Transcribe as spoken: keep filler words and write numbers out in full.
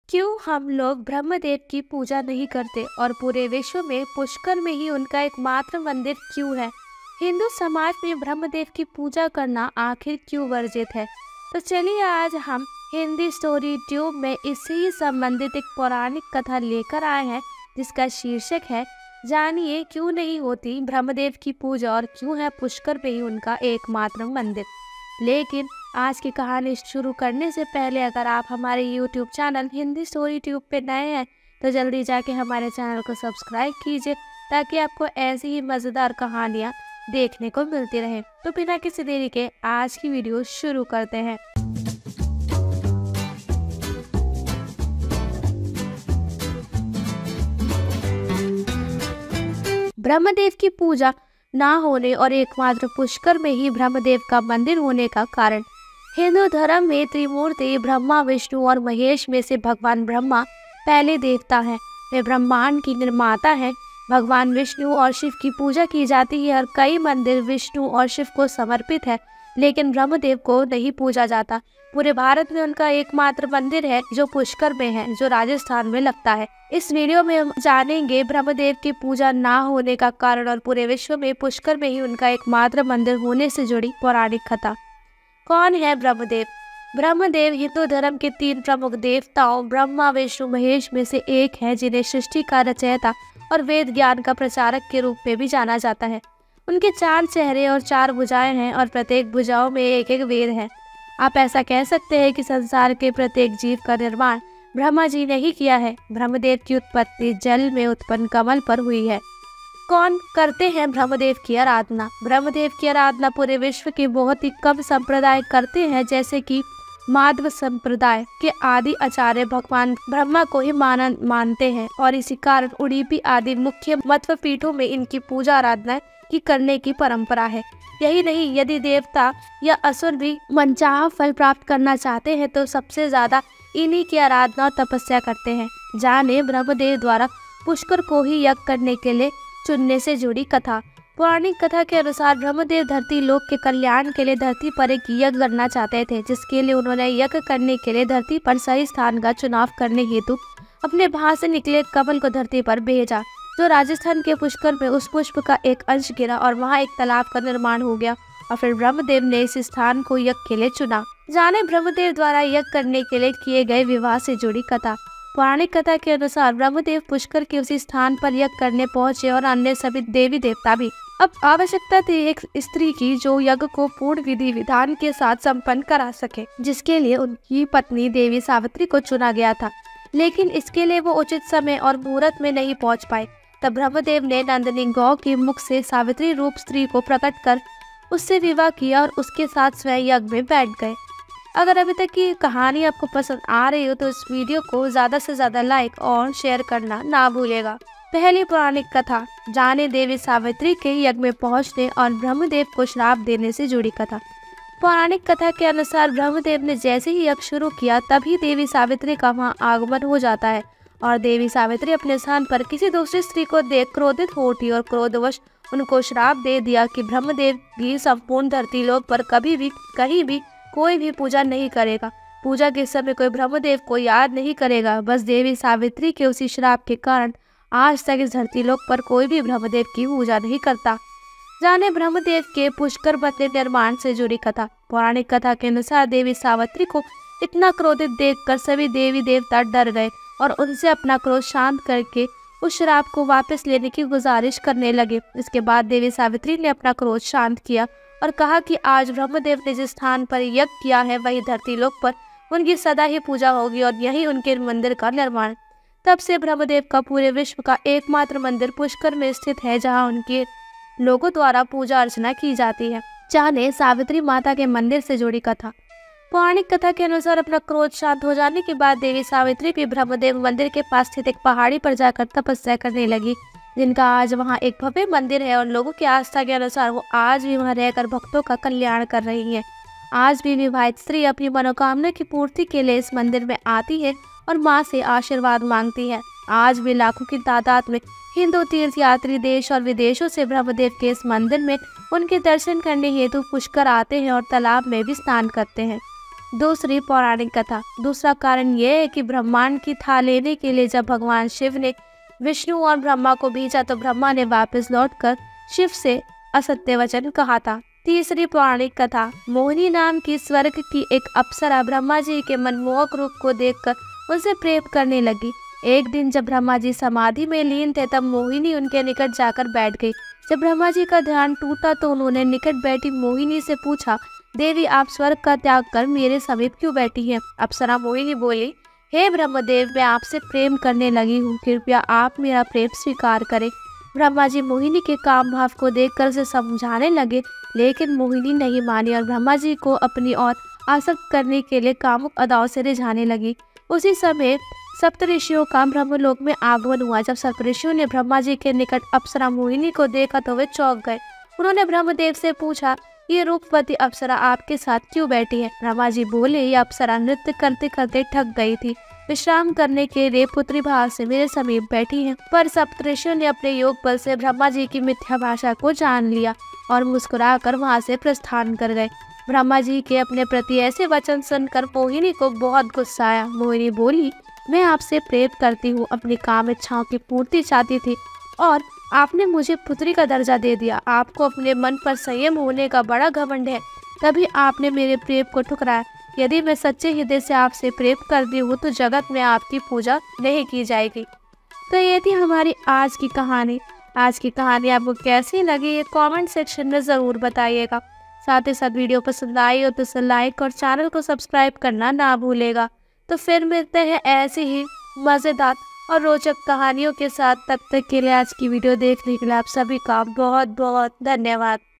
क्यों हम लोग ब्रह्मदेव की पूजा नहीं करते और पूरे विश्व में पुष्कर में ही उनका एकमात्र मंदिर क्यों है? हिंदू समाज में ब्रह्मदेव की पूजा करना आखिर क्यों वर्जित है? तो चलिए आज हम हिंदी स्टोरी ट्यूब में इससे ही संबंधित एक पौराणिक कथा लेकर आए हैं जिसका शीर्षक है जानिए क्यों नहीं होती ब्रह्मदेव की पूजा और क्यों है पुष्कर में ही उनका एकमात्र मंदिर। लेकिन आज की कहानी शुरू करने से पहले अगर आप हमारे YouTube channel Hindi story tube पे नए हैं तो जल्दी जाके हमारे चैनल को सब्सक्राइब कीजिए ताकि आपको ऐसी ही मज़ेदार कहानियाँ देखने को मिलती रहे। तो बिना किसी देरी के आज की वीडियो शुरू करते हैं। ब्रह्मदेव की पूजा ना होने और एकमात्र पुष्कर में ही ब्रह्मदेव का मंदिर होने का कारण। हिंदू धर्म में त्रिमूर्ति ब्रह्मा विष्णु और महेश में से भगवान ब्रह्मा पहले देवता हैं। वे ब्रह्मांड की निर्माता हैं। भगवान विष्णु और शिव की पूजा की जाती है और कई मंदिर विष्णु और शिव को समर्पित है, लेकिन ब्रह्मदेव को नहीं पूजा जाता। पूरे भारत में उनका एकमात्र मंदिर है जो पुष्कर में है, जो राजस्थान में लगता है। इस वीडियो में हम जानेंगे ब्रह्मदेव की पूजा ना होने का कारण और पूरे विश्व में पुष्कर में ही उनका एकमात्र मंदिर होने से जुड़ी पौराणिक कथा। कौन है ब्रह्मदेव? ब्रह्मदेव हिंदू धर्म के तीन प्रमुख देवताओं ब्रह्मा विष्णु महेश में से एक है, जिन्हें सृष्टि का रचयिता और वेद ज्ञान का प्रचारक के रूप में भी जाना जाता है। उनके चार चेहरे और चार भुजाएं हैं और प्रत्येक भुजाओं में एक एक वेद है। आप ऐसा कह सकते हैं कि संसार के प्रत्येक जीव का निर्माण ब्रह्मा जी ने ही किया है। ब्रह्मदेव की उत्पत्ति जल में उत्पन्न कमल पर हुई है। कौन करते हैं ब्रह्मदेव की आराधना? ब्रह्मदेव की आराधना पूरे विश्व के बहुत ही कम संप्रदाय करते हैं, जैसे कि माधव संप्रदाय के आदि आचार्य भगवान ब्रह्मा को ही मान मानते हैं और इसी कारण उडुपी आदि मुख्य मध्व पीठों में इनकी पूजा आराधना की करने की परंपरा है। यही नहीं, यदि देवता या असुर भी मनचाहा फल प्राप्त करना चाहते हैं तो सबसे ज्यादा इन्हीं की आराधना और तपस्या करते हैं। जाने ब्रह्मदेव द्वारा पुष्कर को ही यज्ञ करने के लिए चुनने से जुड़ी कथा। पौराणिक कथा के अनुसार ब्रह्मदेव धरती लोक के कल्याण के लिए धरती पर एक यज्ञ करना चाहते थे, जिसके लिए उन्होंने यज्ञ करने के लिए धरती पर सही स्थान का चुनाव करने हेतु अपने भाग से निकले कमल को धरती पर भेजा, जो राजस्थान के पुष्कर में उस पुष्प का एक अंश गिरा और वहाँ एक तालाब का निर्माण हो गया और फिर ब्रह्मदेव ने इस स्थान को यज्ञ के लिए चुना। जाने ब्रह्मदेव द्वारा यज्ञ करने के लिए किए गए विवाह से जुड़ी कथा। पौराणिक कथा के अनुसार ब्रह्मदेव पुष्कर के उसी स्थान पर यज्ञ करने पहुंचे और अन्य सभी देवी देवता भी। अब आवश्यकता थी एक स्त्री की जो यज्ञ को पूर्ण विधि विधान के साथ संपन्न करा सके, जिसके लिए उनकी पत्नी देवी सावित्री को चुना गया था। लेकिन इसके लिए वो उचित समय और मुहूर्त में नहीं पहुंच पाए। तब ब्रह्मदेव ने नंदिनी गौ के मुख से सावित्री रूप स्त्री को प्रकट कर उससे विवाह किया और उसके साथ स्वयं यज्ञ में बैठ गए। अगर अभी तक की कहानी आपको पसंद आ रही हो तो इस वीडियो को ज़्यादा से ज़्यादा लाइक और शेयर करना ना भूलेगा। पहली पौराणिक कथा, जाने देवी सावित्री के यज्ञ में पहुंचने और ब्रह्मदेव को श्राप देने से जुड़ी कथा। पौराणिक कथा के अनुसार ब्रह्मदेव ने जैसे ही यज्ञ शुरू किया तभी देवी सावित्री का वहाँ आगमन हो जाता है और देवी सावित्री अपने स्थान पर किसी दूसरी स्त्री को देख क्रोधित हो उठी और क्रोधवश उनको श्राप दे दिया कि ब्रह्मदेव की संपूर्ण धरती लोक पर कभी भी कहीं भी कोई भी पूजा नहीं करेगा। पूजा के समय कोई ब्रह्मदेव को याद नहीं करेगा। बस देवी सावित्री के उसी श्राप के कारण आज तक इस धरती लोक पर कोई भी ब्रह्मदेव की पूजा नहीं करता। जाने ब्रह्मदेव के पुष्कर मंदिर निर्माण से जुड़ी कथा। पौराणिक कथा के अनुसार देवी सावित्री को इतना क्रोधित देखकर सभी देवी देवता डर गए और उनसे अपना क्रोध शांत करके उस श्राप को वापस लेने की गुजारिश करने लगे। इसके बाद देवी सावित्री ने अपना क्रोध शांत किया और कहा कि आज ब्रह्मदेव ने जिस स्थान पर यज्ञ किया है वही धरती लोक पर उनकी सदा ही पूजा होगी और यही उनके मंदिर का निर्माण। तब से ब्रह्मदेव का पूरे विश्व का एकमात्र मंदिर पुष्कर में स्थित है, जहाँ उनके लोगों द्वारा पूजा अर्चना की जाती है। जाने सावित्री माता के मंदिर से जुड़ी कथा। पौराणिक कथा के अनुसार अपना क्रोध शांत हो जाने के बाद देवी सावित्री भी ब्रह्मदेव मंदिर के पास स्थित एक पहाड़ी पर जाकर तपस्या करने लगी, जिनका आज वहां एक भव्य मंदिर है और लोगों की आस्था के अनुसार वो आज भी वहां रहकर भक्तों का कल्याण कर रही हैं। आज भी विवाहित स्त्री अपनी मनोकामना की पूर्ति के लिए इस मंदिर में आती है और माँ से आशीर्वाद मांगती है। आज भी लाखों की तादाद में हिंदू तीर्थ यात्री देश और विदेशों से ब्रह्मदेव के इस मंदिर में उनके दर्शन करने हेतु पुष्कर आते हैं और तालाब में भी स्नान करते हैं। दूसरी पौराणिक कथा। दूसरा कारण यह है कि ब्रह्मांड की था लेने के लिए जब भगवान शिव ने विष्णु और ब्रह्मा को भेजा तो ब्रह्मा ने वापस लौटकर शिव से असत्य वचन कहा था। तीसरी पौराणिक कथा। मोहिनी नाम की स्वर्ग की एक अप्सरा ब्रह्मा जी के मनमोहक रूप को देखकर उनसे प्रेम करने लगी। एक दिन जब ब्रह्मा जी समाधि में लीन थे तब मोहिनी उनके निकट जाकर बैठ गई। जब ब्रह्मा जी का ध्यान टूटा तो उन्होंने निकट बैठी मोहिनी से पूछा, देवी आप स्वर्ग का त्याग कर मेरे समीप क्यों बैठी हैं? अप्सरा मोहिनी बोली, हे ब्रह्मदेव मैं आपसे प्रेम करने लगी हूँ, कृपया आप मेरा प्रेम स्वीकार करें। ब्रह्मा जी मोहिनी के काम भाव को देखकर उसे समझाने लगे, लेकिन मोहिनी नहीं मानी और ब्रह्मा जी को अपनी ओर आसक्त करने के लिए कामुक अदाओं से रिझाने लगी। उसी समय सप्तऋषियों का ब्रह्मलोक में आगमन हुआ। जब सप्तऋषियों ने ब्रह्मा जी के निकट अप्सरा मोहिनी को देखा तो वे चौंक गए। उन्होंने ब्रह्मदेव से पूछा, ये रूपवती अप्सरा आपके साथ क्यों बैठी है? ब्रह्मा जी बोले, ये अप्सरा नृत्य करते करते थक गई थी, विश्राम करने के लिए पुत्री भाव से मेरे समीप बैठी है। पर सप्तऋषियों ने अपने योग बल से ब्रह्मा जी की मिथ्या भाषा को जान लिया और मुस्कुराकर वहां से प्रस्थान कर गए। ब्रह्मा जी के अपने प्रति ऐसे वचन सुनकर मोहिनी को बहुत गुस्सा आया। मोहिनी बोली, मैं आपसे प्रेम करती हूँ, अपनी काम इच्छाओं की पूर्ति चाहती थी और आपने मुझे पुत्री का दर्जा दे दिया। आपको अपने मन पर संयम होने का बड़ा घमंड है, तभी आपने मेरे प्रेम को ठुकराया। यदि मैं सच्चे हृदय से आपसे प्रेम करती हूँ तो जगत में आपकी पूजा नहीं की जाएगी। तो ये थी हमारी आज की कहानी। आज की कहानी आपको कैसी लगी ये कमेंट सेक्शन में ज़रूर बताइएगा। साथ ही साथ वीडियो पसंद आई हो तो इसे लाइक और चैनल को सब्सक्राइब करना ना भूलेगा। तो फिर मिलते हैं ऐसी ही मज़ेदार और रोचक कहानियों के साथ। तब तक के लिए आज की वीडियो देखने के लिए आप सभी का बहुत बहुत धन्यवाद।